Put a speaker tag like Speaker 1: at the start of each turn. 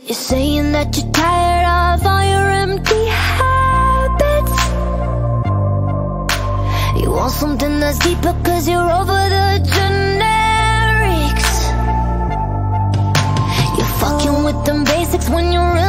Speaker 1: You're saying that you're tired of all your empty habits. You want something that's deeper cause you're over the generics. You're fucking with them basics when you're